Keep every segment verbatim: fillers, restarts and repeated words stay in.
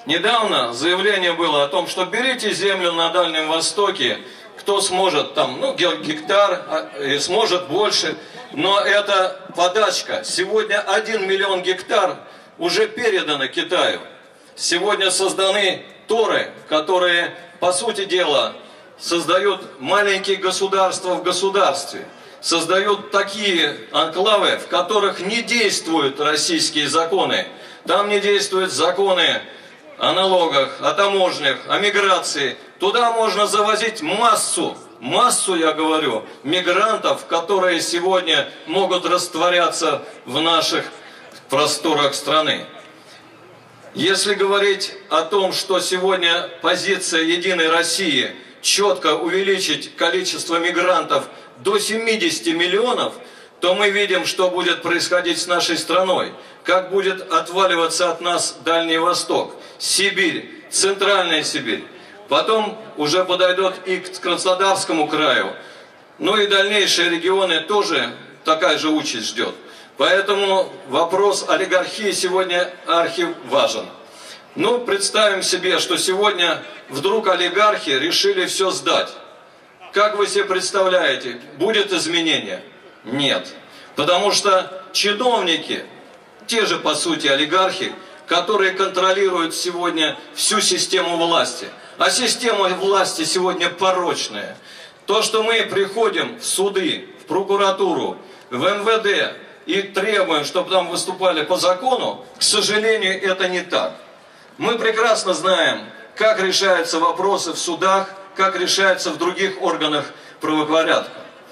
Недавно заявление было о том, что берите землю на Дальнем Востоке, кто сможет там, ну, гектар, и сможет больше, но это подачка. Сегодня один миллион гектар уже передано Китаю. Сегодня созданы торы, которые, по сути дела, создают маленькие государства в государстве, создают такие анклавы, в которых не действуют российские законы. Там не действуют законы о налогах, о таможнях, о миграции. Туда можно завозить массу, массу, я говорю, мигрантов, которые сегодня могут растворяться в наших просторах страны. Если говорить о том, что сегодня позиция Единой России четко увеличить количество мигрантов до семидесяти миллионов, то мы видим, что будет происходить с нашей страной, как будет отваливаться от нас Дальний Восток, Сибирь, Центральная Сибирь. Потом уже подойдет и к Краснодарскому краю. Ну и дальнейшие регионы тоже такая же участь ждет. Поэтому вопрос олигархии сегодня архиважен. Ну, представим себе, что сегодня вдруг олигархи решили все сдать. Как вы себе представляете, будет изменение? Нет. Потому что чиновники, те же по сути олигархи, которые контролируют сегодня всю систему власти. А система власти сегодня порочная. То, что мы приходим в суды, в прокуратуру, в эм вэ дэ и требуем, чтобы там выступали по закону, к сожалению, это не так. Мы прекрасно знаем, как решаются вопросы в судах, как решаются в других органах правопорядка.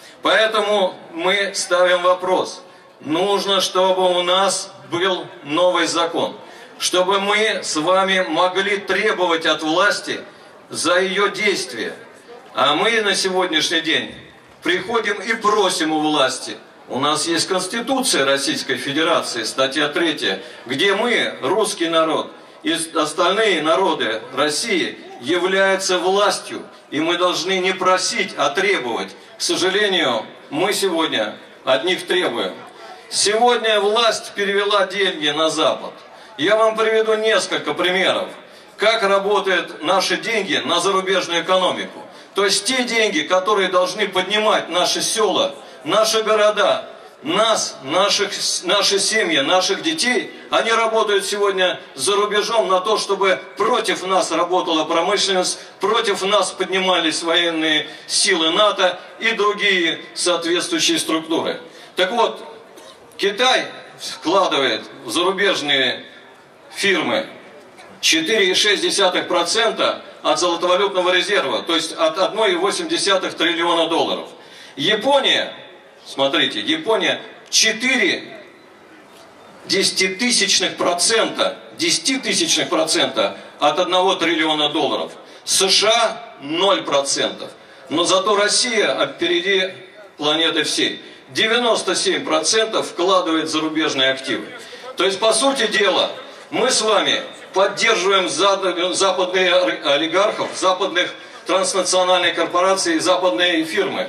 Поэтому мы ставим вопрос. Нужно, чтобы у нас был новый закон. Чтобы мы с вами могли требовать от власти за ее действия. А мы на сегодняшний день приходим и просим у власти. У нас есть Конституция Российской Федерации, статья третья, где мы, русский народ, и остальные народы России являются властью. И мы должны не просить, а требовать. К сожалению, мы сегодня от них требуем. Сегодня власть перевела деньги на Запад. Я вам приведу несколько примеров, как работают наши деньги на зарубежную экономику. То есть те деньги, которые должны поднимать наши села, наши города, нас, наших, наши семьи, наших детей, они работают сегодня за рубежом на то, чтобы против нас работала промышленность, против нас поднимались военные силы НАТО и другие соответствующие структуры. Так вот, Китай вкладывает в зарубежные фирмы четыре и шесть десятых процента от золотовалютного резерва, то есть от одного и восемь десятых триллиона долларов. Япония, смотрите, Япония четыре десятитысячных процента, десятитысячных процента от одного триллиона долларов. США ноль процентов. Но зато Россия впереди планеты всей. девяносто семь процентов вкладывает в зарубежные активы. То есть, по сути дела, мы с вами поддерживаем западных олигархов, западных транснациональных корпораций и западные фирмы.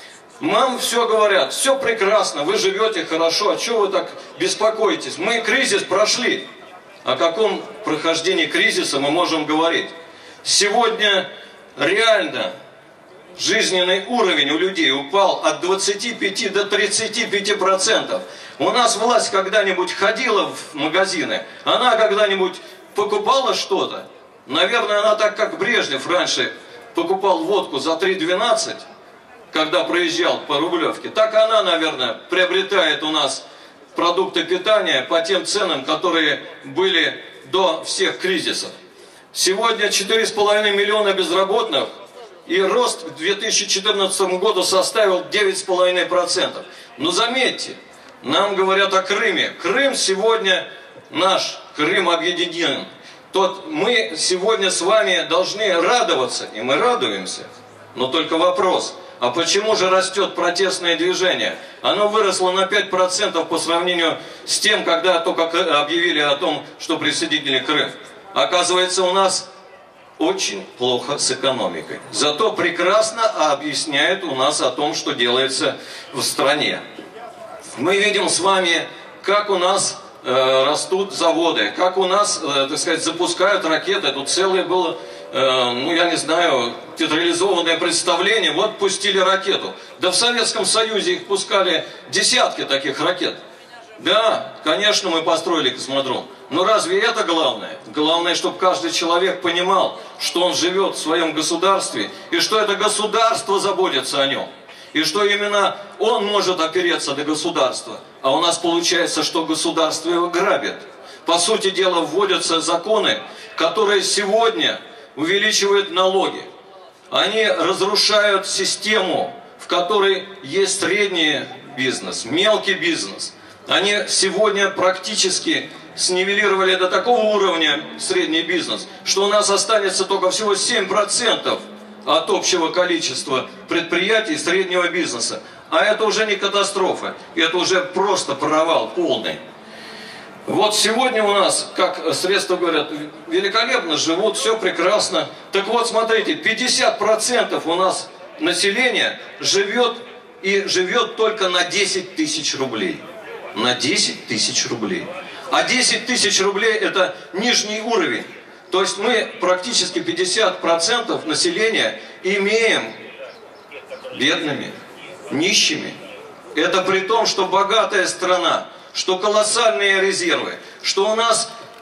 Нам все говорят, все прекрасно, вы живете хорошо, а чего вы так беспокоитесь? Мы кризис прошли. О каком прохождении кризиса мы можем говорить? Сегодня реально жизненный уровень у людей упал от двадцати пяти до тридцати пяти процентов. У нас власть когда-нибудь ходила в магазины, она когда-нибудь покупала что-то? Наверное, она так, как Брежнев раньше покупал водку за три двенадцать, когда проезжал по Рублевке, так она, наверное, приобретает у нас продукты питания по тем ценам, которые были до всех кризисов. Сегодня четыре с половиной миллиона безработных, и рост к две тысячи четырнадцатому году составил девять с половиной процентов. Но заметьте, нам говорят о Крыме. Крым сегодня наш, Крым объединен. Тот мы сегодня с вами должны радоваться, и мы радуемся. Но только вопрос, а почему же растет протестное движение? Оно выросло на пять процентов по сравнению с тем, когда только объявили о том, что присоединили Крым. Оказывается, у нас очень плохо с экономикой. Зато прекрасно объясняет у нас о том, что делается в стране. Мы видим с вами, как у нас э, растут заводы, как у нас, э, так сказать, запускают ракеты. Тут целое было, э, ну я не знаю, театрализованное представление. Вот пустили ракету. Да в Советском Союзе их пускали десятки таких ракет. Да, конечно, мы построили космодром. Но разве это главное? Главное, чтобы каждый человек понимал, что он живет в своем государстве, и что это государство заботится о нем. И что именно он может опереться до государства. А у нас получается, что государство его грабит. По сути дела, вводятся законы, которые сегодня увеличивают налоги. Они разрушают систему, в которой есть средний бизнес, мелкий бизнес. Они сегодня практически снивелировали до такого уровня средний бизнес, что у нас останется только всего семь процентов от общего количества предприятий среднего бизнеса. А это уже не катастрофа, это уже просто провал полный. Вот сегодня у нас, как средства говорят, великолепно живут, все прекрасно. Так вот, смотрите, пятьдесят процентов у нас населения живет и живет только на десять тысяч рублей. На десять тысяч рублей. А десять тысяч рублей это нижний уровень. То есть мы практически пятьдесят процентов населения имеем бедными, нищими. Это при том, что богатая страна, что колоссальные резервы, что у нас э,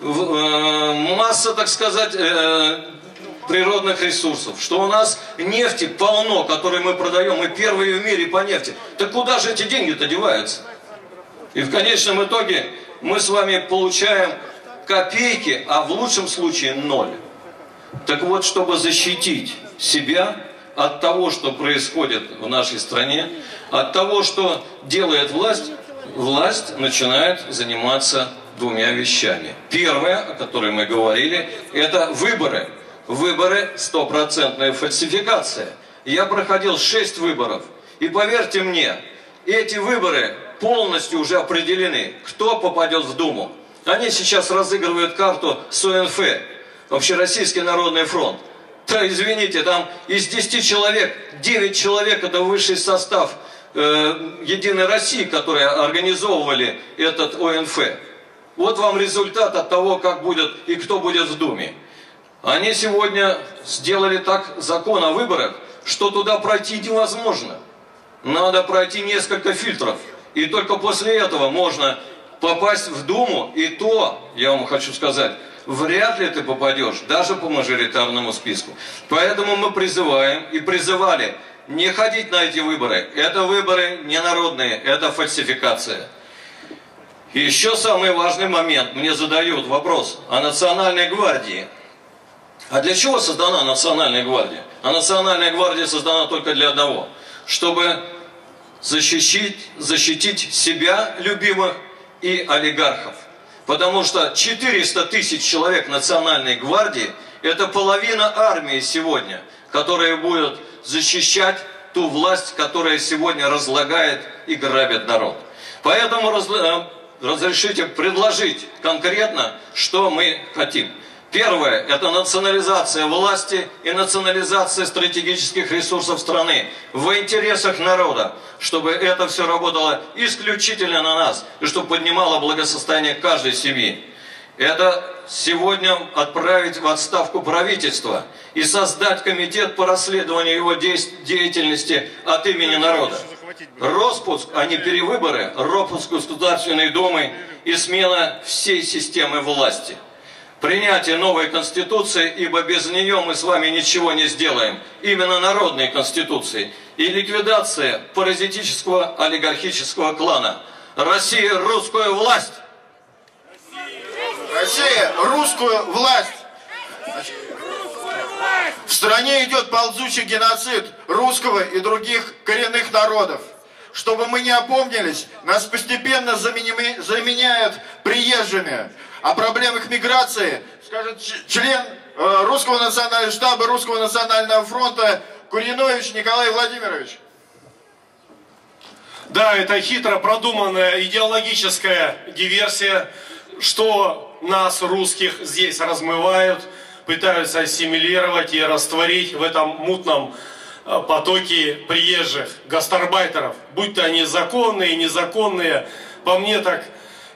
масса, так сказать, э, природных ресурсов, что у нас нефти полно, которую мы продаем, мы первые в мире по нефти. Так куда же эти деньги-то деваются? И в конечном итоге мы с вами получаем копейки, а в лучшем случае ноль. Так вот, чтобы защитить себя от того, что происходит в нашей стране, от того, что делает власть, власть начинает заниматься двумя вещами. Первое, о которой мы говорили, это выборы. Выборы – стопроцентная фальсификация. Я проходил шесть выборов. И поверьте мне, эти выборы полностью уже определены, кто попадет в Думу. Они сейчас разыгрывают карту с О Н Ф, Общероссийский народный фронт. Да, извините, там из десяти человек, девять человек это высший состав э, Единой России, которые организовывали этот О Н Ф. Вот вам результат от того, как будет и кто будет в Думе. Они сегодня сделали так закон о выборах, что туда пройти невозможно. Надо пройти несколько фильтров. И только после этого можно попасть в Думу. И то, я вам хочу сказать, вряд ли ты попадешь, даже по мажоритарному списку. Поэтому мы призываем и призывали не ходить на эти выборы. Это выборы не народные, это фальсификация. И еще самый важный момент. Мне задают вопрос о Национальной гвардии. А для чего создана Национальная гвардия? А Национальная гвардия создана только для одного. Чтобы защитить, защитить себя, любимых, и олигархов. Потому что четыреста тысяч человек Национальной гвардии – это половина армии сегодня, которая будет защищать ту власть, которая сегодня разлагает и грабит народ. Поэтому раз, разрешите предложить конкретно, что мы хотим. Первое – это национализация власти и национализация стратегических ресурсов страны в интересах народа, чтобы это все работало исключительно на нас, и чтобы поднимало благосостояние каждой семьи. Это сегодня отправить в отставку правительства и создать комитет по расследованию его деятельности от имени народа. Роспуск, а не перевыборы, роспуск Государственной Думы и смена всей системы власти. Принятие новой Конституции, ибо без нее мы с вами ничего не сделаем, именно народной Конституции, и ликвидация паразитического олигархического клана. Россия – русскую власть! Россия – русскую власть! В стране идет ползучий геноцид русского и других коренных народов. Чтобы мы не опомнились, нас постепенно заменяют приезжими. О проблемах миграции скажет член э, Русского национального штаба Русского национального фронта Куринович Николай Владимирович. Да, это хитро продуманная идеологическая диверсия, что нас, русских, здесь размывают, пытаются ассимилировать и растворить в этом мутном потоке приезжих гастарбайтеров, будь то они законные, незаконные. По мне так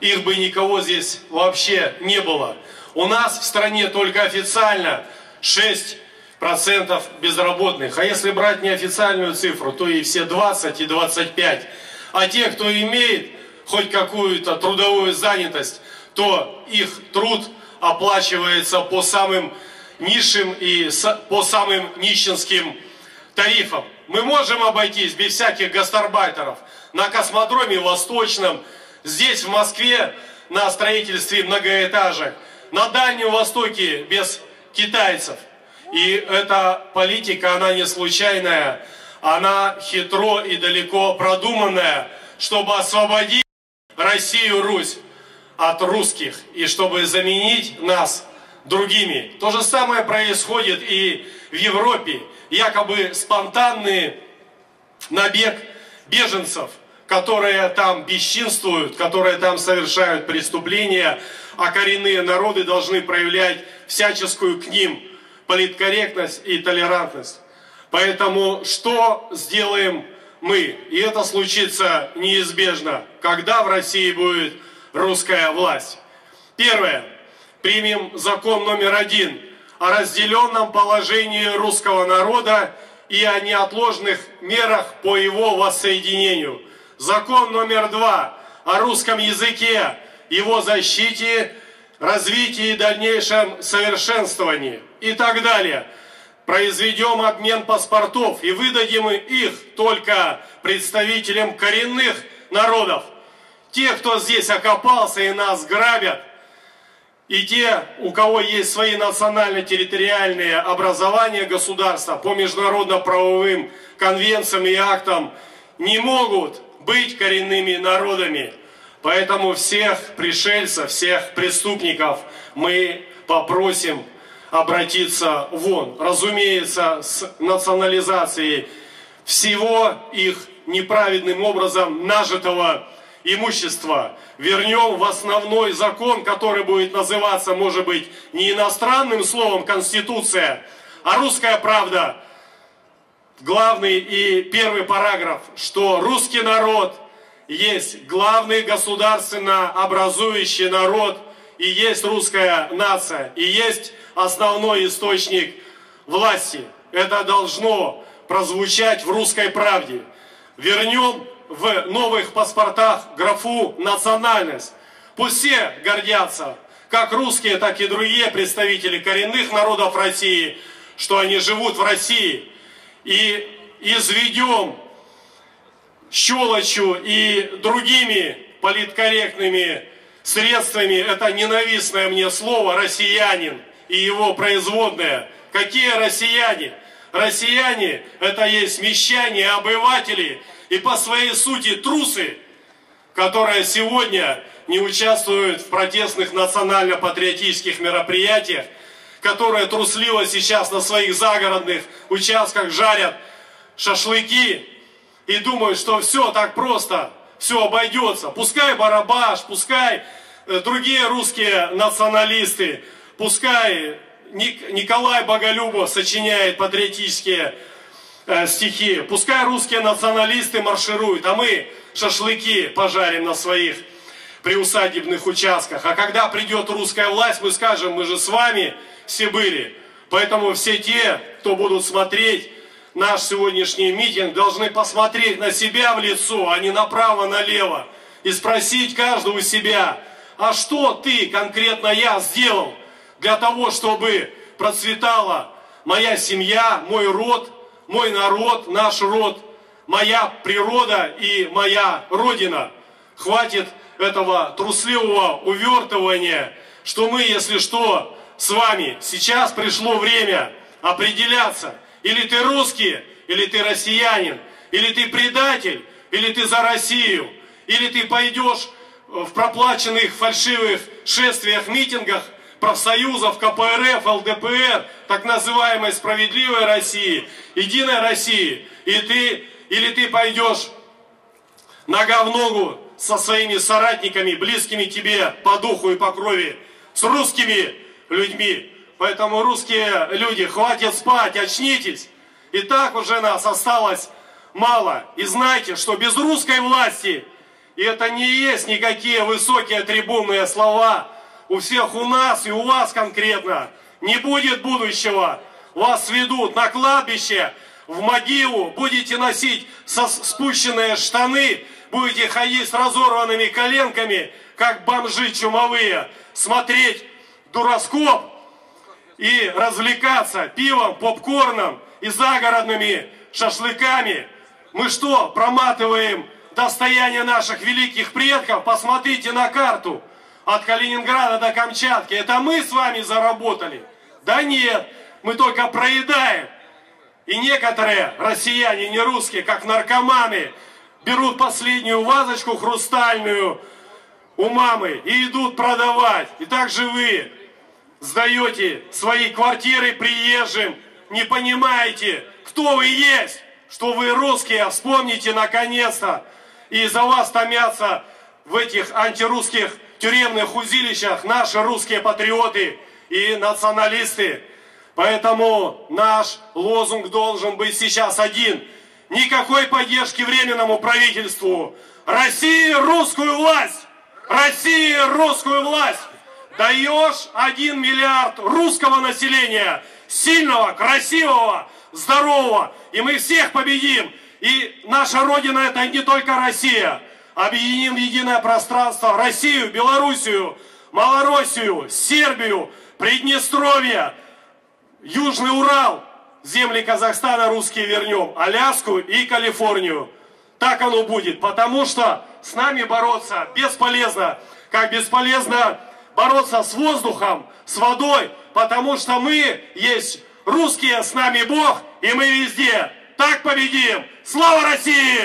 их бы никого здесь вообще не было. У нас в стране только официально шесть процентов безработных. А если брать неофициальную цифру, то и все двадцать и двадцать пять. А те, кто имеет хоть какую-то трудовую занятость, то их труд оплачивается по самым низшим и по самым нищенским тарифам. Мы можем обойтись без всяких гастарбайтеров на космодроме Восточном, здесь в Москве на строительстве многоэтажек, на Дальнем Востоке без китайцев. И эта политика, она не случайная, она хитро и далеко продуманная, чтобы освободить Россию, Русь от русских и чтобы заменить нас другими. То же самое происходит и в Европе. Якобы спонтанный набег беженцев, которые там бесчинствуют, которые там совершают преступления, а коренные народы должны проявлять всяческую к ним политкорректность и толерантность. Поэтому что сделаем мы? И это случится неизбежно, когда в России будет русская власть. Первое. Примем закон номер один о разделенном положении русского народа и о неотложных мерах по его воссоединению. Закон номер два о русском языке, его защите, развитии и дальнейшем совершенствовании и так далее. Произведем обмен паспортов и выдадим их только представителям коренных народов. Те, кто здесь окопался и нас грабят, и те, у кого есть свои национально-территориальные образования государства по международно-правовым конвенциям и актам, не могут быть коренными народами. Поэтому всех пришельцев, всех преступников мы попросим обратиться вон. Разумеется, с национализацией всего их неправедным образом нажитого имущества. Вернем в основной закон, который будет называться, может быть, не иностранным словом «Конституция», а «Русская правда». Главный и первый параграф, что русский народ есть главный государственно образующий народ, и есть русская нация, и есть основной источник власти. Это должно прозвучать в «Русской правде». Вернем в новых паспортах графу «национальность». Пусть все гордятся, как русские, так и другие представители коренных народов России, что они живут в России. И изведем щелочью и другими политкорректными средствами это ненавистное мне слово «россиянин» и его производное. Какие россияне? Россияне – это есть мещане, обыватели и по своей сути трусы, которые сегодня не участвуют в протестных национально-патриотических мероприятиях, которые трусливо сейчас на своих загородных участках жарят шашлыки и думают, что все так просто, все обойдется. Пускай Барабаш, пускай другие русские националисты, пускай Николай Боголюбов сочиняет патриотические э, стихи, пускай русские националисты маршируют, а мы шашлыки пожарим на своих приусадебных участках. А когда придет русская власть, мы скажем, мы же с вами все были. Поэтому все те, кто будут смотреть наш сегодняшний митинг, должны посмотреть на себя в лицо, а не направо-налево. И спросить каждого у себя, а что ты, конкретно я, сделал для того, чтобы процветала моя семья, мой род, мой народ, наш род, моя природа и моя родина. Хватит этого трусливого увертывания, что мы, если что, с вами. Сейчас пришло время определяться. Или ты русский, или ты россиянин, или ты предатель, или ты за Россию, или ты пойдешь в проплаченных фальшивых шествиях, митингах профсоюзов, ка пэ эр эф, эл дэ пэ эр, так называемой справедливой России, единой России. И ты, или ты пойдешь нога в ногу со своими соратниками, близкими тебе по духу и по крови, с русскими людьми. Поэтому, русские люди, хватит спать, очнитесь. И так уже нас осталось мало. И знайте, что без русской власти И это не есть никакие высокие трибунные слова. У всех у нас и у вас конкретно не будет будущего. Вас сведут на кладбище, в могилу, будете носить со спущенные штаны, будете ходить с разорванными коленками, как бомжи чумовые, смотреть дуроскоп и развлекаться пивом, попкорном и загородными шашлыками. Мы что, проматываем достояние наших великих предков? Посмотрите на карту. От Калининграда до Камчатки. Это мы с вами заработали? Да нет, мы только проедаем. И некоторые россияне, не русские, как наркоманы, берут последнюю вазочку хрустальную у мамы и идут продавать. И также вы сдаете свои квартиры приезжим, не понимаете, кто вы есть, что вы русские, вспомните наконец-то. И за вас томятся в этих антирусских тюремных узилищах наши русские патриоты и националисты. Поэтому наш лозунг должен быть сейчас один. Никакой поддержки временному правительству. России русскую власть! России русскую власть! Даешь один миллиард русского населения, сильного, красивого, здорового, и мы всех победим. И наша Родина — это не только Россия. Объединим в единое пространство Россию, Белоруссию, Малороссию, Сербию, Приднестровье, Южный Урал, земли Казахстана русские вернем, Аляску и Калифорнию. Так оно будет, потому что с нами бороться бесполезно, как бесполезно бороться с воздухом, с водой, потому что мы есть русские, с нами Бог, и мы везде. Так победим! Слава России!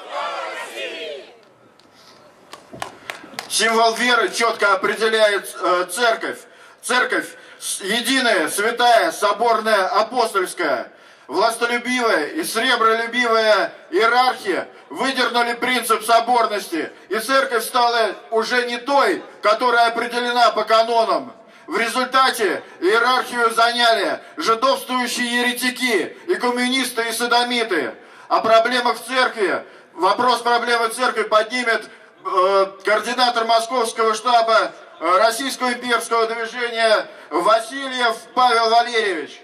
Символ веры четко определяет э, церковь. Церковь единая, святая, соборная, апостольская, властолюбивая и сребролюбивая иерархия выдернули принцип соборности, и церковь стала уже не той, которая определена по канонам. В результате иерархию заняли жидовствующие еретики, и коммунисты, и содомиты. О проблемах церкви, вопрос проблемы церкви поднимет э, координатор московского штаба э, Российского имперского движения Васильев Павел Валерьевич.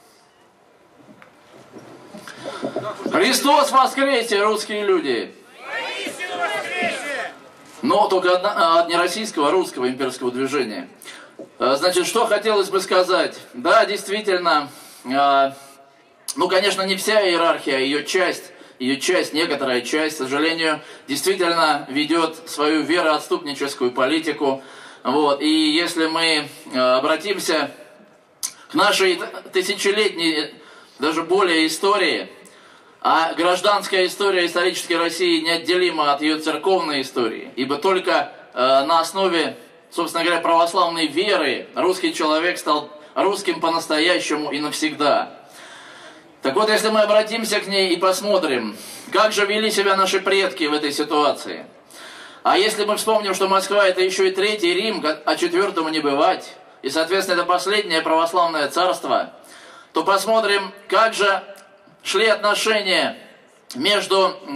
Христос воскресе, русские люди! Но только от нероссийского, а русского имперского движения. Значит, что хотелось бы сказать? Да, действительно, ну, конечно, не вся иерархия, ее часть, ее часть, некоторая часть, к сожалению, действительно ведет свою вероотступническую политику. Вот. И если мы обратимся к нашей тысячелетней, даже более истории, а гражданская история исторической России неотделима от ее церковной истории, ибо только на основе, собственно говоря, православной веры русский человек стал русским по-настоящему и навсегда. Так вот, если мы обратимся к ней и посмотрим, как же вели себя наши предки в этой ситуации. А если мы вспомним, что Москва — это еще и Третий Рим, а четвертому не бывать, и, соответственно, это последнее православное царство, то посмотрим, как же шли отношения между, э,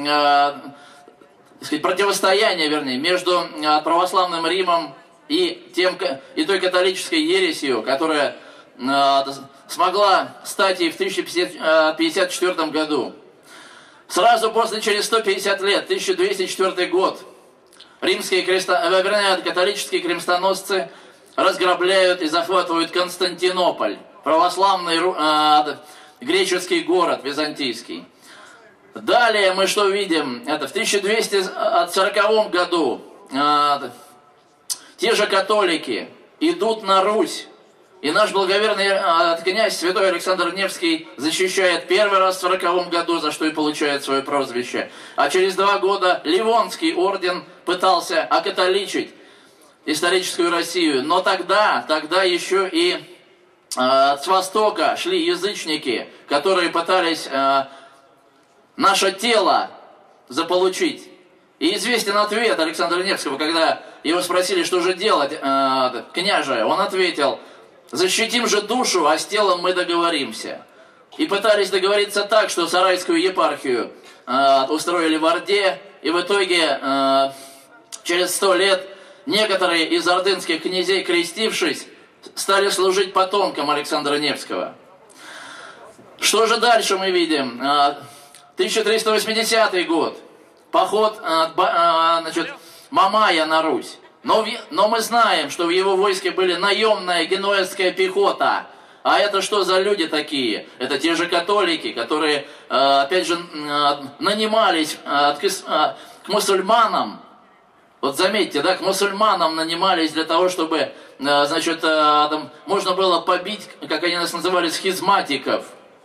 так сказать, противостояние, вернее, между э, православным Римом и, тем, и той католической ересью, которая э, смогла стать и в тысяча пятьдесят пятьдесят четвёртом году. Сразу после, через сто пятьдесят лет, тысяча двести четвёртый год, римские кресто... вернее, католические крестоносцы разграбляют и захватывают Константинополь, православный э, греческий город византийский. Далее мы что видим? Это в тысяча двести сороковом году э, те же католики идут на Русь. И наш благоверный э, князь святой Александр Невский защищает первый раз в сороковом году, за что и получает свое прозвище. А через два года Ливонский орден пытался окатоличить историческую Россию. Но тогда, тогда еще и э, с востока шли язычники, которые пытались э, наше тело заполучить. И известен ответ Александра Невского, когда его спросили, что же делать, э, княже, он ответил: защитим же душу, а с телом мы договоримся. И пытались договориться так, что Сарайскую епархию э, устроили в Орде, и в итоге э, через сто лет некоторые из ордынских князей, крестившись, стали служить потомкам Александра Невского. Что же дальше мы видим? тысяча триста восьмидесятый год. Поход значит, Мамая на Русь. Но, но мы знаем, что в его войске были наемная генуэзская пехота. А это что за люди такие? Это те же католики, которые, опять же, нанимались к мусульманам. Вот заметьте, да, к мусульманам нанимались для того, чтобы, значит, там можно было побить, как они нас называли, схизматиков.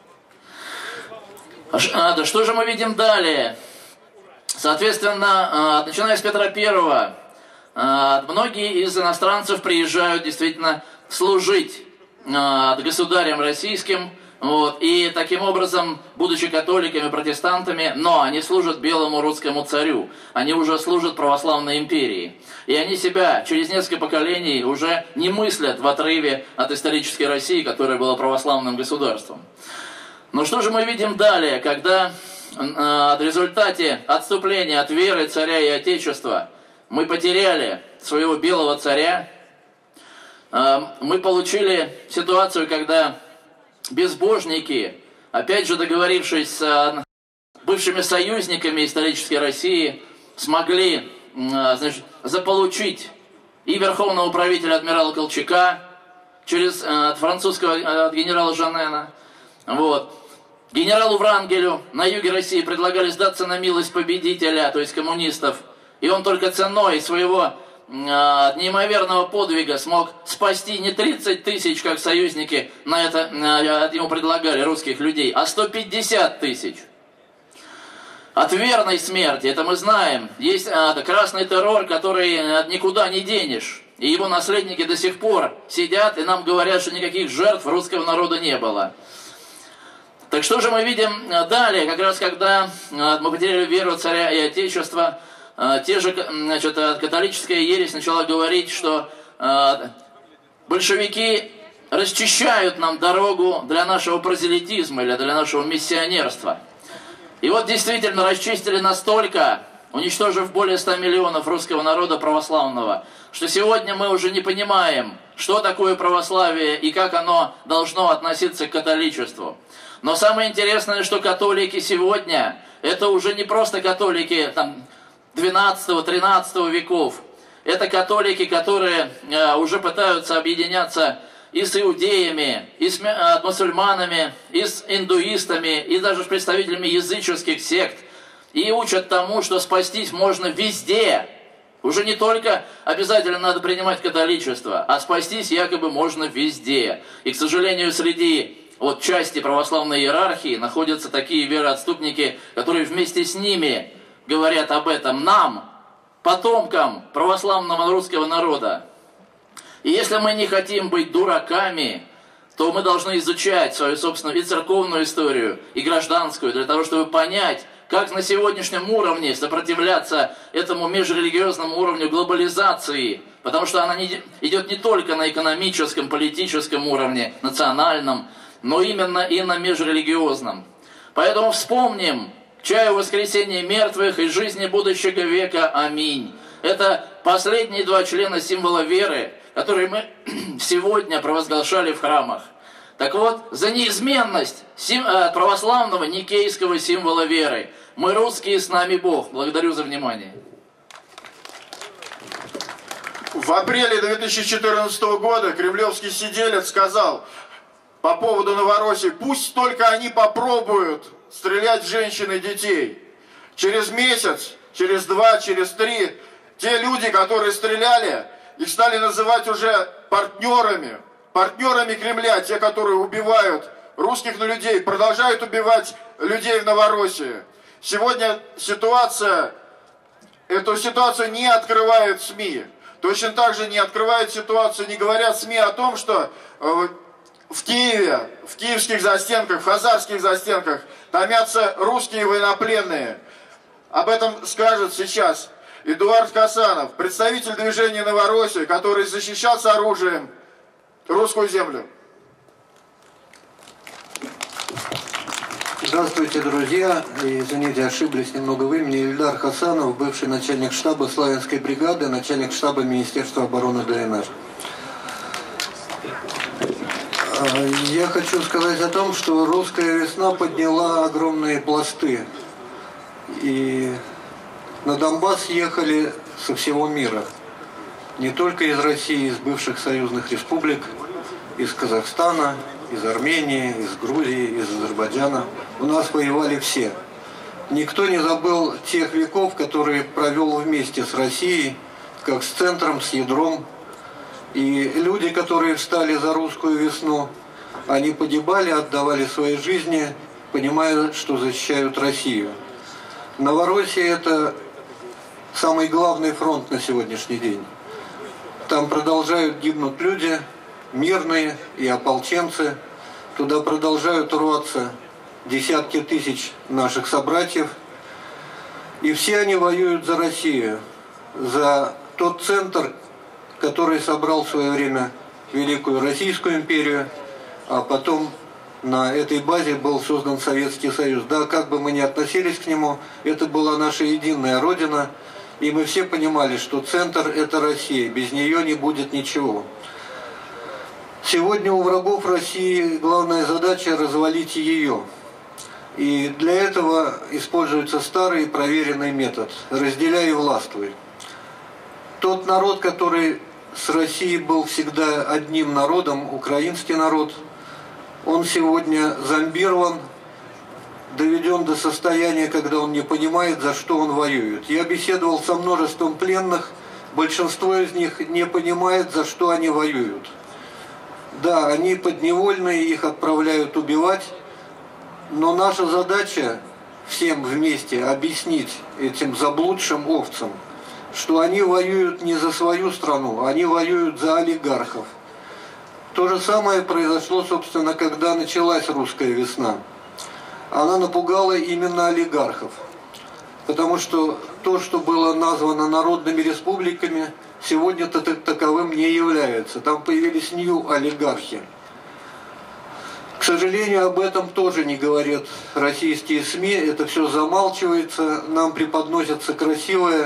Что же мы видим далее? Соответственно, начиная с Петра Первого, многие из иностранцев приезжают действительно служить государям российским, вот, и таким образом, будучи католиками, протестантами, но они служат белому русскому царю, они уже служат православной империи. И они себя через несколько поколений уже не мыслят в отрыве от исторической России, которая была православным государством. Но что же мы видим далее, когда в результате отступления от веры царя и отечества мы потеряли своего белого царя, мы получили ситуацию, когда безбожники, опять же договорившись с бывшими союзниками исторической России, смогли, значит, заполучить и верховного правителя адмирала Колчака через от французского от генерала Жанена, вот. Генералу Врангелю на юге России предлагали сдаться на милость победителя, то есть коммунистов, и он только ценой своего э, неимоверного подвига смог спасти не тридцать тысяч, как союзники на это э, ему предлагали, русских людей, а сто пятьдесят тысяч. От верной смерти, это мы знаем, есть э, красный террор, который э, никуда не денешь, и его наследники до сих пор сидят и нам говорят, что никаких жертв русского народа не было. Так что же мы видим далее, как раз когда мы потеряли веру царя и отечества, те же, значит, католическая ересь начала говорить, что большевики расчищают нам дорогу для нашего прозелитизма или для нашего миссионерства. И вот действительно расчистили настолько, уничтожив более ста миллионов русского народа православного, что сегодня мы уже не понимаем, что такое православие и как оно должно относиться к католичеству. Но самое интересное, что католики сегодня, это уже не просто католики там, двенадцатого-тринадцатого веков. Это католики, которые э, уже пытаются объединяться и с иудеями, и с э, мусульманами, и с индуистами, и даже с представителями языческих сект. И учат тому, что спастись можно везде. Уже не только обязательно надо принимать католичество, а спастись якобы можно везде. И, к сожалению, среди... Вот части православной иерархии находятся такие вероотступники, которые вместе с ними говорят об этом нам, потомкам православного русского народа. И если мы не хотим быть дураками, то мы должны изучать свою собственную и церковную историю, и гражданскую, для того, чтобы понять, как на сегодняшнем уровне сопротивляться этому межрелигиозному уровню глобализации, потому что она не, идет не только на экономическом, политическом уровне, национальном, но именно и на межрелигиозном. Поэтому вспомним к чаю воскресения мертвых и жизни будущего века. Аминь. Это последние два члена символа веры, которые мы сегодня провозглашали в храмах. Так вот, за неизменность православного никейского символа веры. Мы русские, с нами Бог. Благодарю за внимание. В апреле две тысячи четырнадцатого года кремлевский сиделец сказал по поводу Новороссии: пусть только они попробуют стрелять в женщин и детей. Через месяц, через два, через три, те люди, которые стреляли, их стали называть уже партнерами. Партнерами Кремля, те, которые убивают русских людей, продолжают убивать людей в Новороссии. Сегодня ситуация, эту ситуацию не открывают СМИ. Точно так же не открывают ситуацию, не говорят СМИ о том, что в Киеве, в киевских застенках, в хазарских застенках томятся русские военнопленные. Об этом скажет сейчас Эдуард Хасанов, представитель движения Новороссия, который защищал с оружием русскую землю. Здравствуйте, друзья. Извините, ошиблись немного в имени. Ильдар Хасанов, бывший начальник штаба Славянской бригады, начальник штаба Министерства обороны ДНР. Я хочу сказать о том, что русская весна подняла огромные пласты. И на Донбасс ехали со всего мира. Не только из России, из бывших союзных республик, из Казахстана, из Армении, из Грузии, из Азербайджана. У нас воевали все. Никто не забыл тех веков, которые провел вместе с Россией, как с центром, с ядром. И люди, которые встали за русскую весну, они погибали, отдавали свои жизни, понимая, что защищают Россию. Новороссия – это самый главный фронт на сегодняшний день. Там продолжают гибнуть люди, мирные и ополченцы. Туда продолжают рваться десятки тысяч наших собратьев. И все они воюют за Россию, за тот центр, который собрал в свое время Великую Российскую империю, а потом на этой базе был создан Советский Союз. Да, как бы мы ни относились к нему, это была наша единая Родина, и мы все понимали, что центр – это Россия, без нее не будет ничего. Сегодня у врагов России главная задача – развалить ее. И для этого используется старый проверенный метод – разделяй и властвуй. Тот народ, который с Россией был всегда одним народом, украинский народ, он сегодня зомбирован, доведен до состояния, когда он не понимает, за что он воюет. Я беседовал со множеством пленных, большинство из них не понимает, за что они воюют. Да, они подневольные, их отправляют убивать, но наша задача всем вместе объяснить этим заблудшим овцам, что они воюют не за свою страну, они воюют за олигархов. То же самое произошло, собственно, когда началась русская весна. Она напугала именно олигархов, потому что то, что было названо народными республиками, сегодня таковым не является. Там появились нью-олигархи. К сожалению, об этом тоже не говорят российские СМИ, это все замалчивается, нам преподносится красивая,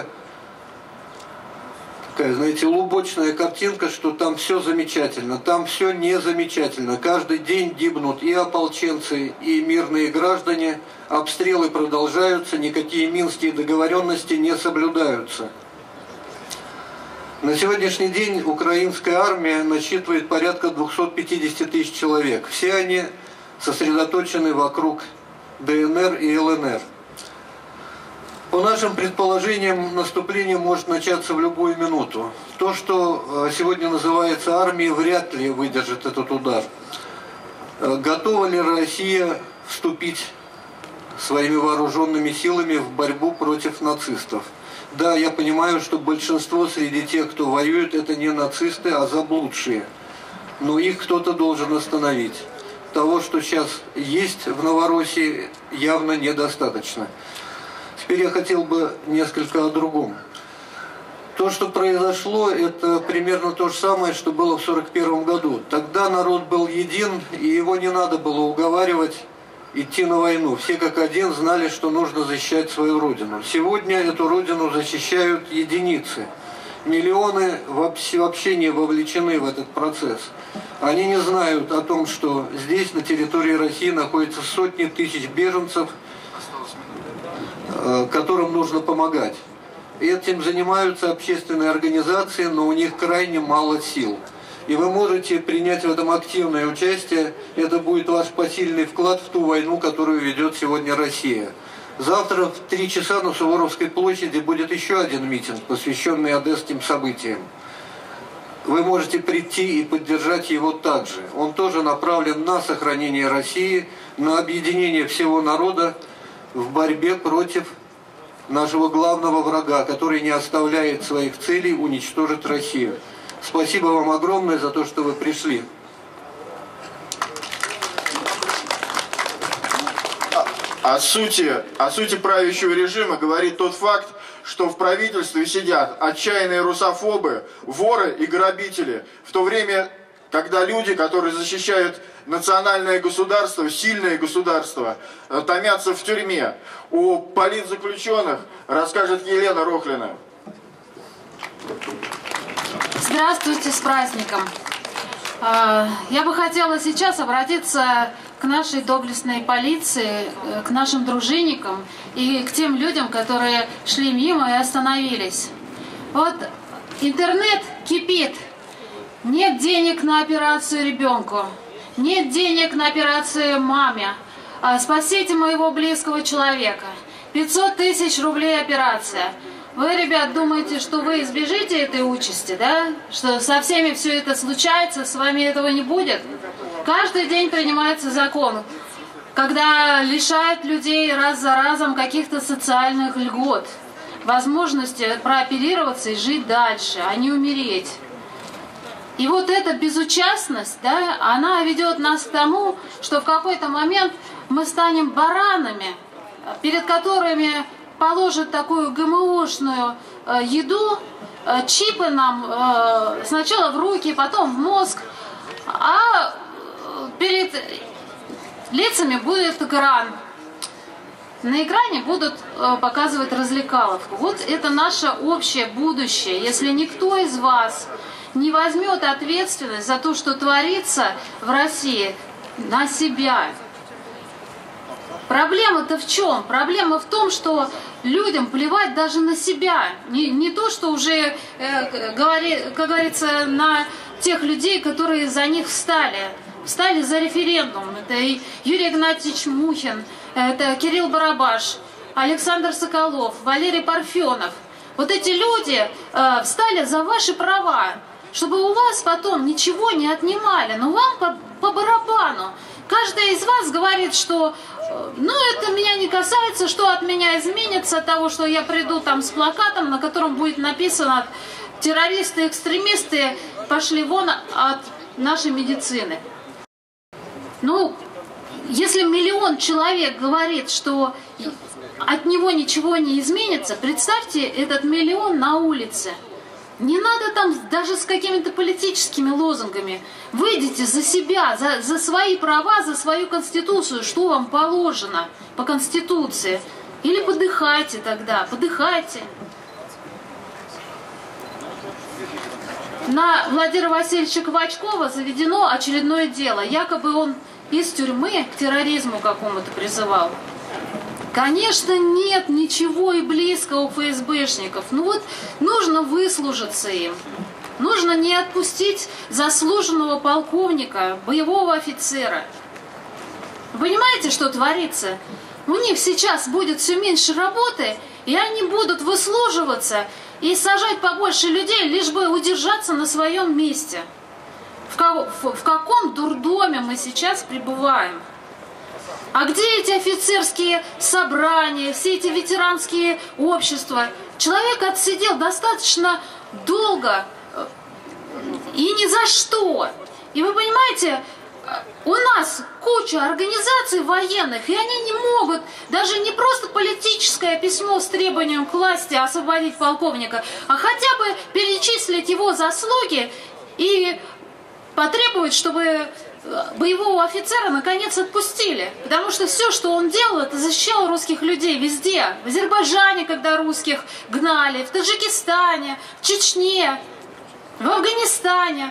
такая, знаете, лубочная картинка, что там все замечательно. Там все не замечательно. Каждый день гибнут и ополченцы, и мирные граждане. Обстрелы продолжаются, никакие минские договоренности не соблюдаются. На сегодняшний день украинская армия насчитывает порядка двухсот пятидесяти тысяч человек. Все они сосредоточены вокруг ДНР и ЛНР. По нашим предположениям, наступление может начаться в любую минуту. То, что сегодня называется армией, вряд ли выдержит этот удар. Готова ли Россия вступить своими вооруженными силами в борьбу против нацистов? Да, я понимаю, что большинство среди тех, кто воюет, это не нацисты, а заблудшие. Но их кто-то должен остановить. Того, что сейчас есть в Новороссии, явно недостаточно. Теперь я хотел бы несколько о другом. То, что произошло, это примерно то же самое, что было в сорок первом году. Тогда народ был един, и его не надо было уговаривать идти на войну. Все как один знали, что нужно защищать свою родину. Сегодня эту родину защищают единицы. Миллионы вообще не вовлечены в этот процесс. Они не знают о том, что здесь, на территории России, находятся сотни тысяч беженцев, которым нужно помогать. Этим занимаются общественные организации, но у них крайне мало сил. И вы можете принять в этом активное участие. Это будет ваш посильный вклад в ту войну, которую ведет сегодня Россия. Завтра в три часа на Суворовской площади будет еще один митинг, посвященный одесским событиям. Вы можете прийти и поддержать его также. Он тоже направлен на сохранение России, на объединение всего народа в борьбе против нашего главного врага, который не оставляет своих целей уничтожить Россию. Спасибо вам огромное за то, что вы пришли. О сути, о сути правящего режима говорит тот факт, что в правительстве сидят отчаянные русофобы, воры и грабители, в то время когда люди, которые защищают национальное государство, сильное государство, томятся в тюрьме. У политзаключенных расскажет Елена Рохлина. Здравствуйте, с праздником! Я бы хотела сейчас обратиться к нашей доблестной полиции, к нашим дружинникам и к тем людям, которые шли мимо и остановились. Вот интернет кипит. Нет денег на операцию ребенку. Нет денег на операцию маме. Спасите моего близкого человека. пятьсот тысяч рублей операция. Вы, ребят, думаете, что вы избежите этой участи, да? Что со всеми все это случается, с вами этого не будет? Каждый день принимается закон, когда лишают людей раз за разом каких-то социальных льгот, возможности прооперироваться и жить дальше, а не умереть. И вот эта безучастность, да, она ведет нас к тому, что в какой-то момент мы станем баранами, перед которыми положат такую ГМОшную э, еду, э, чипы нам э, сначала в руки, потом в мозг, а перед лицами будет экран. На экране будут э, показывать развлекаловку. Вот это наше общее будущее. Если никто из вас не возьмет ответственность за то, что творится в России, на себя. Проблема-то в чем? Проблема в том, что людям плевать даже на себя. Не, не то, что уже, э, говори, как говорится, на тех людей, которые за них встали. Встали за референдум. Это Юрий Игнатьевич Мухин, это Кирилл Барабаш, Александр Соколов, Валерий Парфенов. Вот эти люди э, встали за ваши права, чтобы у вас потом ничего не отнимали. Но вам по, по барабану. Каждый из вас говорит, что ну это меня не касается, что от меня изменится от того, что я приду там с плакатом, на котором будет написано: террористы, экстремисты пошли вон от нашей медицины. Ну, если миллион человек говорит, что от него ничего не изменится, представьте этот миллион на улице. Не надо там даже с какими-то политическими лозунгами. Выйдите за себя, за, за свои права, за свою конституцию, что вам положено по конституции. Или подыхайте тогда, подыхайте. На Владимира Васильевича Ковачкова заведено очередное дело. Якобы он из тюрьмы к терроризму какому-то призывал. Конечно, нет ничего и близкого у ФСБшников. Ну вот нужно выслужиться им. Нужно не отпустить заслуженного полковника, боевого офицера. Вы понимаете, что творится? У них сейчас будет все меньше работы, и они будут выслуживаться и сажать побольше людей, лишь бы удержаться на своем месте. В, ко- в каком дурдоме мы сейчас пребываем? А где эти офицерские собрания, все эти ветеранские общества? Человек отсидел достаточно долго и ни за что. И вы понимаете, у нас куча организаций военных, и они не могут даже не просто политическое письмо с требованием к власти освободить полковника, а хотя бы перечислить его заслуги и потребовать, чтобы боевого офицера наконец отпустили. Потому что все, что он делал, это защищал русских людей везде. В Азербайджане, когда русских гнали, в Таджикистане, в Чечне, в Афганистане.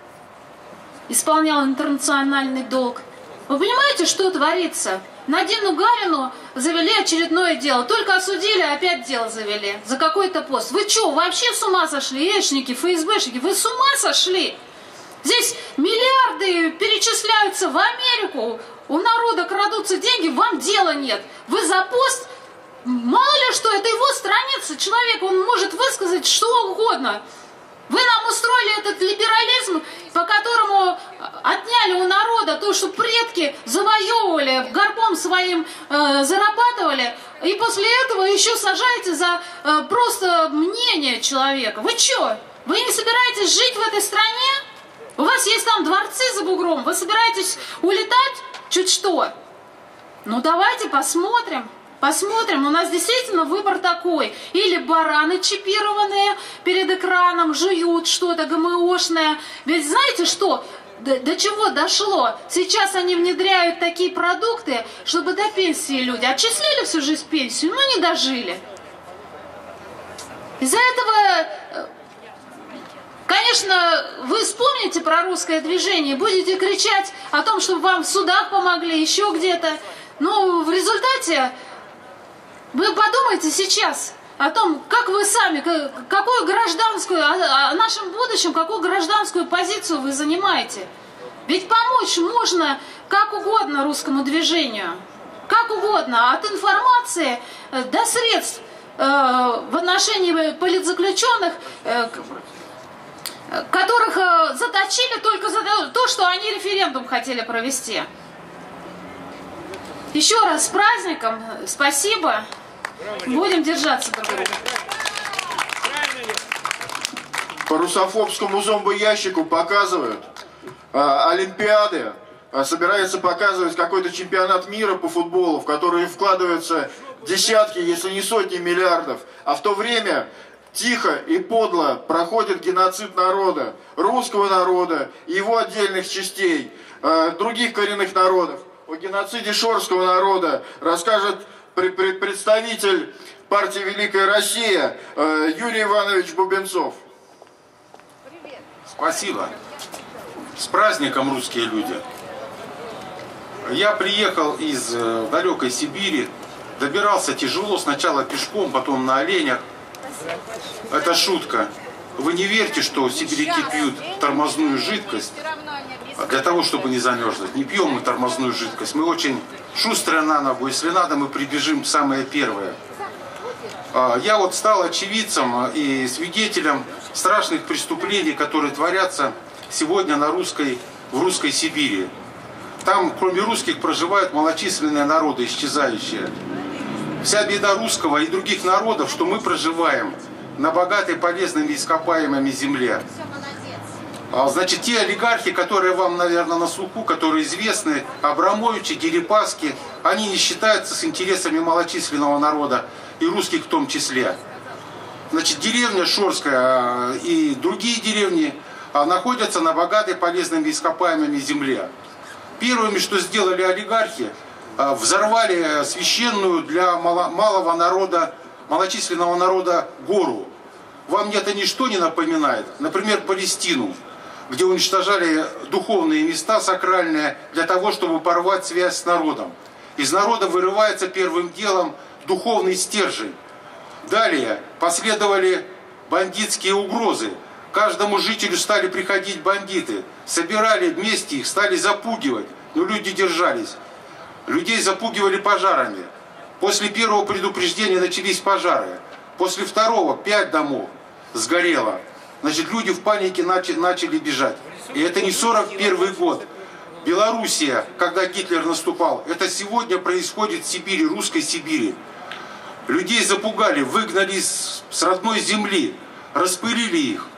Исполнял интернациональный долг. Вы понимаете, что творится? На Дину Гарину завели очередное дело. Только осудили, опять дело завели. За какой-то пост. Вы что, вообще с ума сошли? Эшники, ФСБшники, вы с ума сошли? Здесь миллиарды перечисляются в Америку, у народа крадутся деньги, вам дела нет. Вы за пост, мало ли что, это его страница, человек, он может высказать что угодно. Вы нам устроили этот либерализм, по которому отняли у народа то, что предки завоевывали, горбом своим э, зарабатывали, и после этого еще сажаете за э, просто мнение человека. Вы что, вы не собираетесь жить в этой стране? У вас есть там дворцы за бугром, вы собираетесь улетать чуть что? Ну давайте посмотрим, посмотрим, у нас действительно выбор такой. Или бараны чипированные перед экраном жуют что-то ГМОшное. Ведь знаете что, до, до чего дошло. Сейчас они внедряют такие продукты, чтобы до пенсии люди отчислили всю жизнь пенсию, но не дожили. Из-за этого, конечно, вы вспомните про русское движение, будете кричать о том, чтобы вам в судах помогли, еще где-то. Но в результате вы подумайте сейчас о том, как вы сами, какую гражданскую, о нашем будущем, какую гражданскую позицию вы занимаете. Ведь помочь можно как угодно русскому движению, как угодно, от информации до средств э, в отношении политзаключенных, э, которых э, заточили только за то, что они референдум хотели провести. Еще раз с праздником, спасибо. Будем держаться друг друга. По русофобскому зомбоящику показывают а, Олимпиады, а, собирается показывать какой-то чемпионат мира по футболу, в который вкладываются десятки, если не сотни миллиардов. А в то время тихо и подло проходит геноцид народа, русского народа, его отдельных частей, а, других коренных народов. О геноциде шорского народа расскажет представитель партии «Великая Россия» Юрий Иванович Бубенцов. Спасибо. С праздником, русские люди. Я приехал из далекой Сибири, добирался тяжело, сначала пешком, потом на оленях. Это шутка. Вы не верьте, что сибиряки пьют тормозную жидкость для того, чтобы не замерзнуть. Не пьем мы тормозную жидкость. Мы очень шустрые на ногу. Если надо, мы прибежим самое первое. Я вот стал очевидцем и свидетелем страшных преступлений, которые творятся сегодня на русской, в русской Сибири. Там, кроме русских, проживают малочисленные народы, исчезающие. Вся беда русского и других народов, что мы проживаем на богатой полезными ископаемыми земле. Значит, те олигархи, которые вам, наверное, на слуху, которые известны, Абрамовичи, Дерипаски, они не считаются с интересами малочисленного народа, и русских в том числе. Значит, деревня Шорская и другие деревни находятся на богатой полезными ископаемыми земле. Первыми, что сделали олигархи, взорвали священную для малого народа, малочисленного народа гору. Вам это ничто не напоминает? Например, Палестину, где уничтожали духовные места сакральные для того, чтобы порвать связь с народом. Из народа вырывается первым делом духовный стержень. Далее последовали бандитские угрозы. Каждому жителю стали приходить бандиты. Собирали вместе их, стали запугивать. Но люди держались. Людей запугивали пожарами. После первого предупреждения начались пожары. После второго пять домов сгорело. Значит, люди в панике начали, начали бежать. И это не сорок первый год. Белоруссия, когда Гитлер наступал, это сегодня происходит в Сибири, русской Сибири. Людей запугали, выгнали с, с родной земли, распылили их.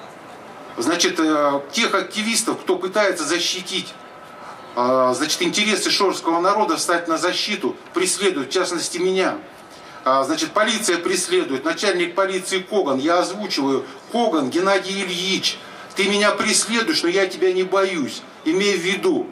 Значит, тех активистов, кто пытается защитить, значит, интересы шорского народа, встать на защиту, преследуют, в частности, меня. Значит, полиция преследует, начальник полиции Коган, я озвучиваю, Коган Геннадий Ильич, ты меня преследуешь, но я тебя не боюсь, имей в виду.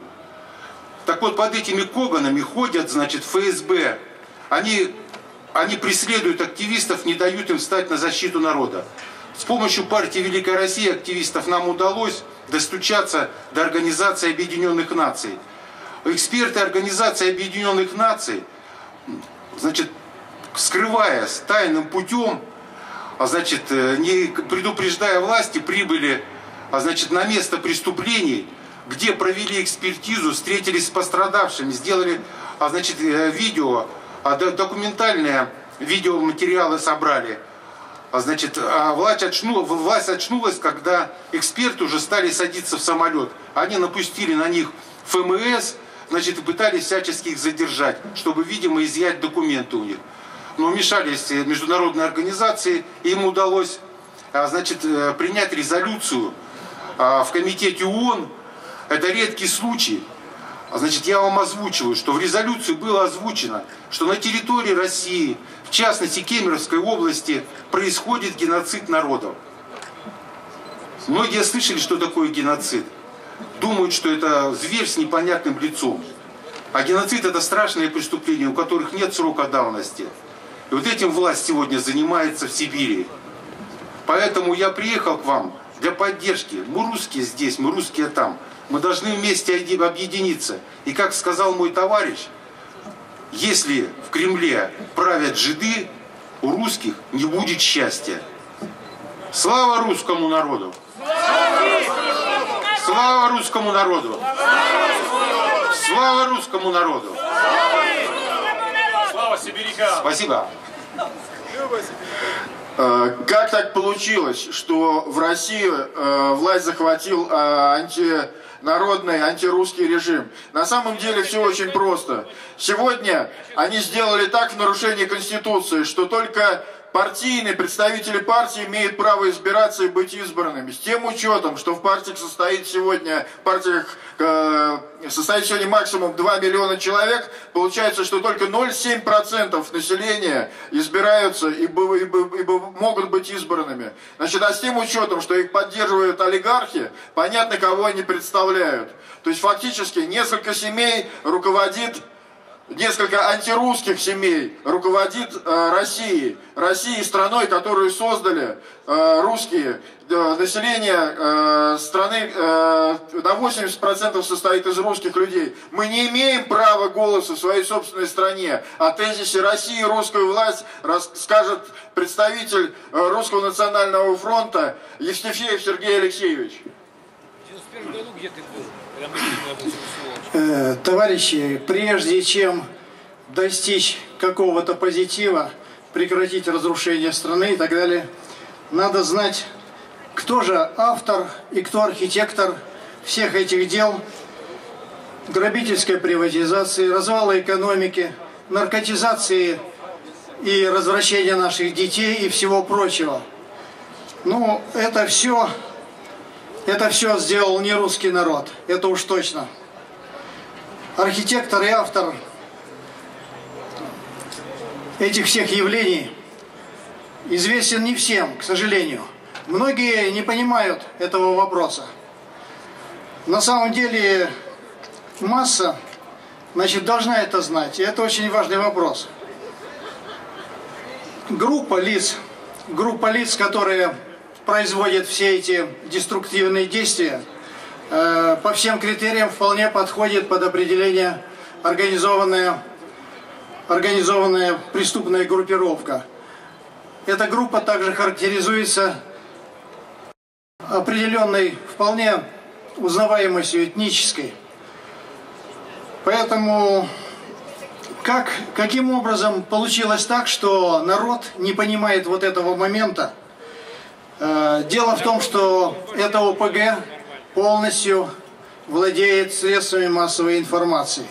Так вот, под этими Коганами ходят, значит, эф эс бэ, они, они преследуют активистов, не дают им встать на защиту народа. С помощью партии «Великая Россия» активистов нам удалось достучаться до Организации Объединенных Наций. Эксперты Организации Объединенных Наций, значит, скрываясь тайным путем, а значит, не предупреждая власти, прибыли, а значит, на место преступлений, где провели экспертизу, встретились с пострадавшими, сделали, а значит, видео, документальные видеоматериалы собрали. А значит, а власть, очнула, власть очнулась, когда эксперты уже стали садиться в самолет. Они напустили на них эф эм эс, значит, и пытались всячески их задержать, чтобы, видимо, изъять документы у них. Но вмешались международные организации, и им удалось, значит, принять резолюцию в комитете ООН. Это редкий случай. Значит, я вам озвучиваю, что в резолюции было озвучено, что на территории России, в частности Кемеровской области, происходит геноцид народов. Многие слышали, что такое геноцид. думают, что это зверь с непонятным лицом. А геноцид — это страшные преступления, у которых нет срока давности. И вот этим власть сегодня занимается в Сибири. Поэтому я приехал к вам для поддержки. Мы русские здесь, мы русские там. Мы должны вместе объединиться. И как сказал мой товарищ, если в Кремле правят жиды, у русских не будет счастья. Слава русскому народу! Слава русскому народу! Слава русскому народу! Слава сибирякам! Спасибо. Как так получилось, что в России э, власть захватил э, антинародный, антирусский режим? На самом деле все очень просто. Сегодня они сделали так в нарушении Конституции, что только партийные представители партии имеют право избираться и быть избранными. С тем учетом, что в партиях состоит сегодня, в партиях, э, состоит сегодня максимум два миллиона человек, получается, что только ноль целых семь десятых процента населения избираются и, и, и, и могут быть избранными. Значит, а с тем учетом, что их поддерживают олигархи, понятно, кого они представляют. То есть фактически несколько семей руководит Несколько антирусских семей руководит э, Россией. Россией, страной, которую создали э, русские. Э, население э, страны э, на восемьдесят процентов состоит из русских людей. Мы не имеем права голоса в своей собственной стране. О тезисе России русскую власть расскажет представитель э, Русского национального фронта Евстифеев Сергей Алексеевич. В девяносто первом году где ты был? Товарищи, прежде чем достичь какого-то позитива, прекратить разрушение страны и так далее, надо знать, кто же автор и кто архитектор всех этих дел: грабительской приватизации, развала экономики, наркотизации и развращения наших детей и всего прочего. Ну, это все... Это все сделал не русский народ, это уж точно. Архитектор и автор этих всех явлений известен не всем, к сожалению. Многие не понимают этого вопроса. На самом деле масса, значит, должна это знать, и это очень важный вопрос. Группа лиц, группа лиц, которые производят все эти деструктивные действия, э, по всем критериям вполне подходит под определение организованная, организованная преступная группировка. Эта группа также характеризуется определенной вполне узнаваемостью этнической. Поэтому как, каким образом получилось так, что народ не понимает вот этого момента? Дело в том, что эта О П Г полностью владеет средствами массовой информации.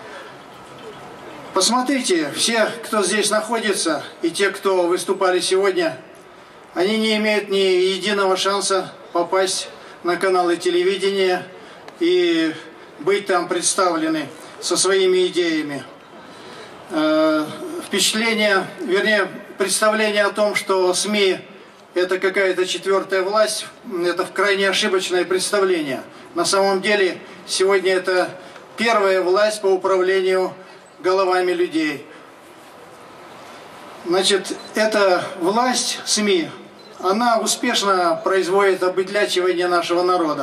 Посмотрите, все, кто здесь находится, и те, кто выступали сегодня, они не имеют ни единого шанса попасть на каналы телевидения и быть там представлены со своими идеями. Впечатление, вернее, представление о том, что СМИ это какая-то четвертая власть, это крайне ошибочное представление. На самом деле, сегодня это первая власть по управлению головами людей. Значит, эта власть СМИ, она успешно производит обыдлячивание нашего народа.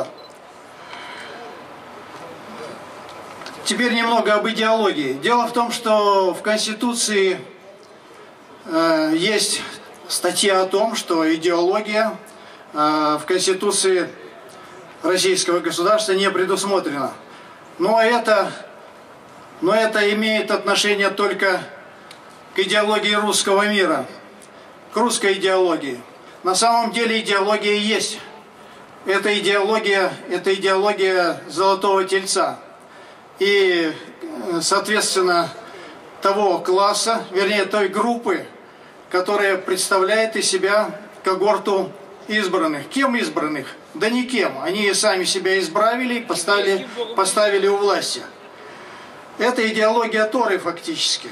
Теперь немного об идеологии. Дело в том, что в Конституции э, есть статья о том, что идеология э, в Конституции российского государства не предусмотрена. Но это, но это имеет отношение только к идеологии русского мира, к русской идеологии. На самом деле идеология есть. Это идеология, это идеология Золотого Тельца. И, соответственно, того класса, вернее, той группы, которая представляет из себя когорту избранных. Кем избранных? Да никем. Они сами себя избравили и поставили, поставили у власти. Это идеология Торы фактически.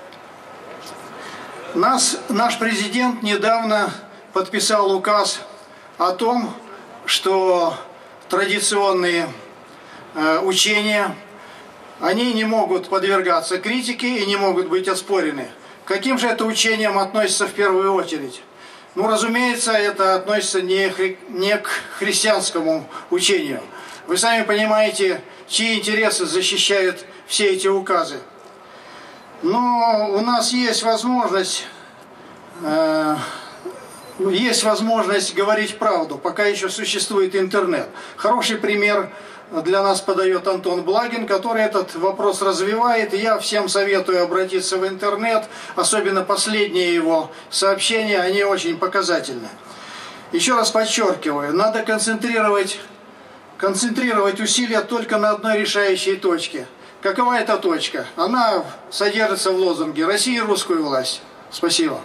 Нас, наш президент недавно подписал указ о том, что традиционные э, учения, они не могут подвергаться критике и не могут быть оспорены. К каким же это учениям относится в первую очередь? Ну, разумеется, это относится не, хри... не к христианскому учению. Вы сами понимаете, чьи интересы защищают все эти указы. Но у нас есть возможность, э, есть возможность говорить правду, пока еще существует интернет. Хороший пример для нас подает Антон Благин, который этот вопрос развивает. И я всем советую обратиться в интернет, особенно последние его сообщения, они очень показательны. Еще раз подчеркиваю, надо концентрировать, концентрировать усилия только на одной решающей точке. Какова эта точка? Она содержится в лозунге «Россия – русскую власть». Спасибо.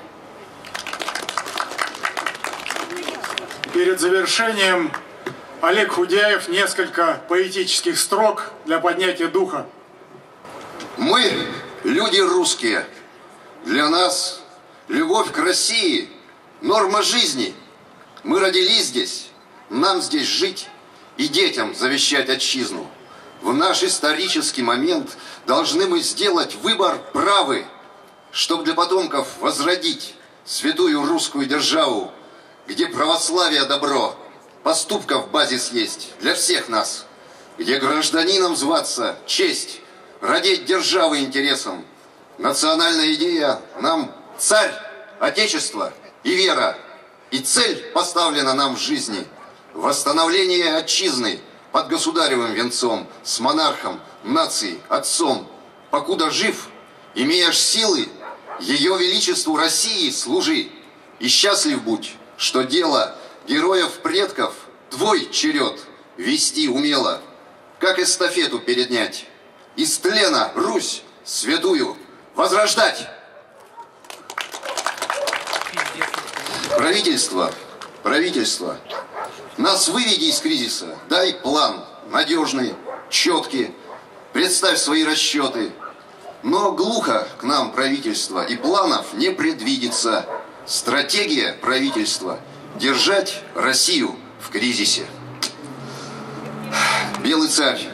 Перед завершением Олег Худяев несколько поэтических строк для поднятия духа. Мы, люди русские, для нас любовь к России – норма жизни. Мы родились здесь, нам здесь жить и детям завещать отчизну. В наш исторический момент должны мы сделать выбор правый, чтобы для потомков возродить святую русскую державу, где православие добро, поступков базис есть для всех нас, где гражданином зваться честь, родить державы интересом. Национальная идея нам царь, отечество и вера, и цель поставлена нам в жизни – восстановление отчизны под государевым венцом, с монархом, нацией, отцом. Покуда жив, имеешь силы, ее величеству России служи, и счастлив будь, что дело героев предков твой черед вести умело, как эстафету переднять, из тлена Русь святую возрождать. Правительство, правительство, нас выведи из кризиса, дай план надежный, четкий, представь свои расчеты. Но глухо к нам правительство, и планов не предвидится. Стратегия правительства – держать Россию в кризисе. Белый царь.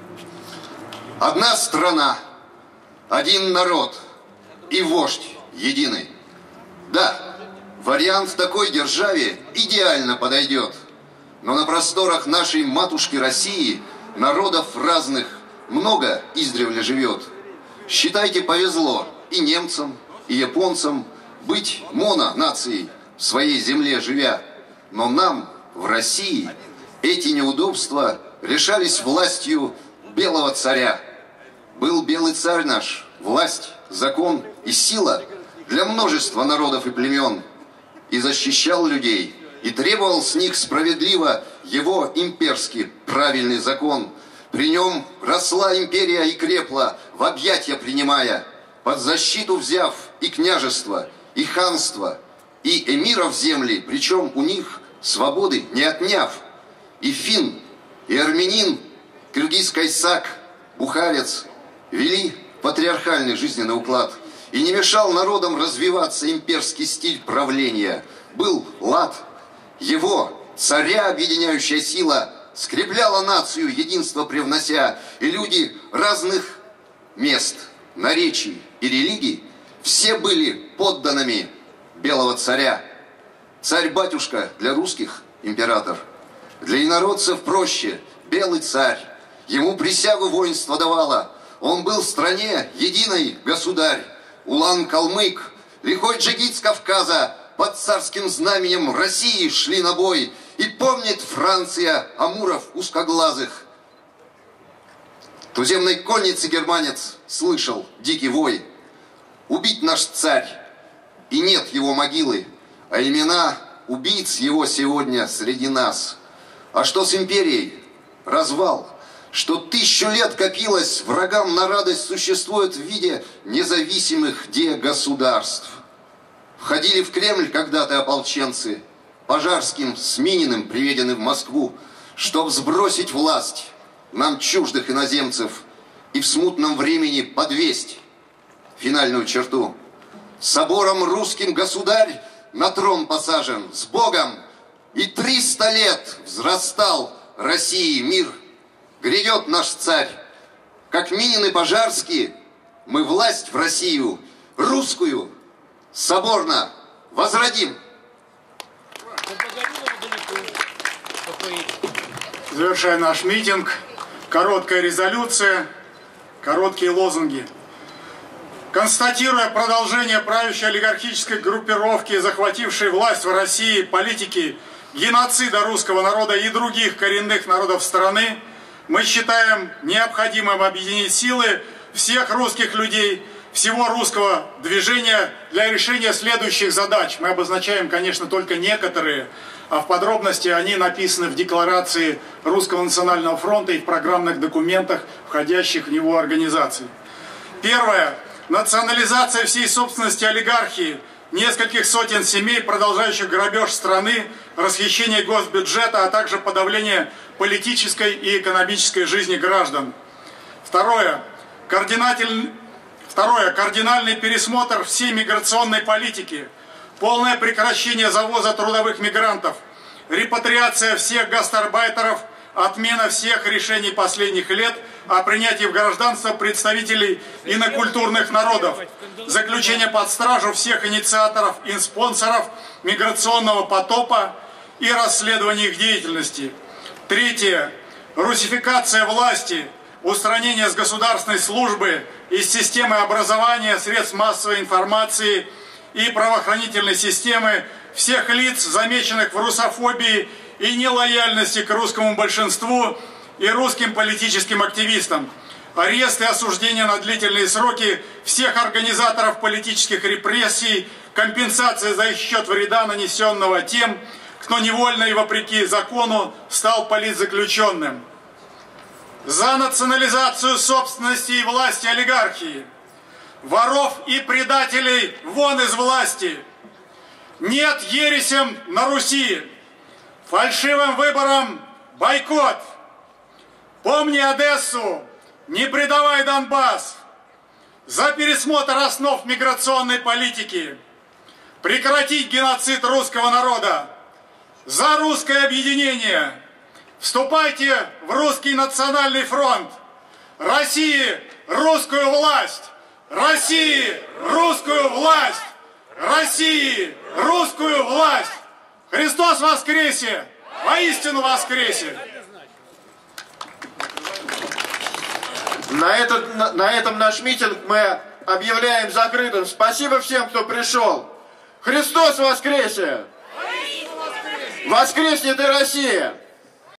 Одна страна, один народ и вождь единый. Да, вариант в такой державе идеально подойдет. Но на просторах нашей матушки России народов разных много издревле живет. Считайте, повезло и немцам, и японцам быть моно-нацией в своей земле живя. Но нам в России эти неудобства решались властью белого царя. Был белый царь наш, власть, закон и сила для множества народов и племен. И защищал людей, и требовал с них справедливо его имперский правильный закон. При нем росла империя и крепла, в объятья принимая, под защиту взяв и княжество, и ханство, и эмиров земли, причем у них свободы не отняв. И фин, и армянин, киргиз-кайсак, бухарец вели патриархальный жизненный уклад. И не мешал народам развиваться имперский стиль правления. Был лад. Его, царя, объединяющая сила, скрепляла нацию, единство привнося. И люди разных мест, наречий и религий все были подданными белого царя. Царь-батюшка для русских император. Для инородцев проще белый царь. Ему присягу воинство давало. Он был в стране единый государь. Улан-Калмык, лихой джигит с Кавказа, под царским знаменем России шли на бой. И помнит Франция амуров узкоглазых. Туземной конницы германец слышал дикий вой. Убить наш царь, и нет его могилы, а имена убийц его сегодня среди нас. А что с империей? Развал. Что тысячу лет копилось, врагам на радость существует в виде независимых де-государств. Входили в Кремль когда-то ополченцы, Пожарским с Мининым приведены в Москву, чтоб сбросить власть нам чуждых иноземцев и в смутном времени подвесть финальную черту. Собором русским государь на трон посажен с Богом, и триста лет взрастал России мир. грядет наш царь. Как Минин и Пожарский, мы власть в Россию, русскую, соборно возродим. Завершая наш митинг, короткая резолюция, короткие лозунги. Констатируя продолжение правящей олигархической группировки, захватившей власть в России, политики геноцида русского народа и других коренных народов страны, мы считаем необходимым объединить силы всех русских людей, всего русского движения для решения следующих задач. Мы обозначаем, конечно, только некоторые, а в подробности они написаны в декларации Русского национального фронта и в программных документах, входящих в него организаций. Первое. Национализация всей собственности олигархии, нескольких сотен семей, продолжающих грабеж страны, расхищение госбюджета, а также подавление политической и экономической жизни граждан. Второе. Кардинатель... Второе. Кардинальный пересмотр всей миграционной политики, полное прекращение завоза трудовых мигрантов, репатриация всех гастарбайтеров, отмена всех решений последних лет о принятии в гражданство представителей инокультурных народов, заключение под стражу всех инициаторов и спонсоров миграционного потопа и расследование их деятельности. Третье. Русификация власти, устранение с государственной службы, из системы образования, средств массовой информации и правоохранительной системы всех лиц, замеченных в русофобии и нелояльности к русскому большинству и русским политическим активистам. Арест и осуждение на длительные сроки всех организаторов политических репрессий, компенсация за их счет вреда, нанесенного тем, кто невольно и вопреки закону стал политзаключенным. За национализацию собственности и власти олигархии. Воров и предателей вон из власти. Нет ересям на Руси. Фальшивым выборам бойкот. Помни Одессу, не предавай Донбасс. За пересмотр основ миграционной политики. Прекратить геноцид русского народа. За русское объединение. Вступайте в Русский национальный фронт. России русскую власть. России русскую власть. России русскую власть. Христос воскресе! Воистину воскресе! На, этот, на, на этом наш митинг мы объявляем закрытым. Спасибо всем, кто пришел. Христос воскресе! Воскреснет и Россия!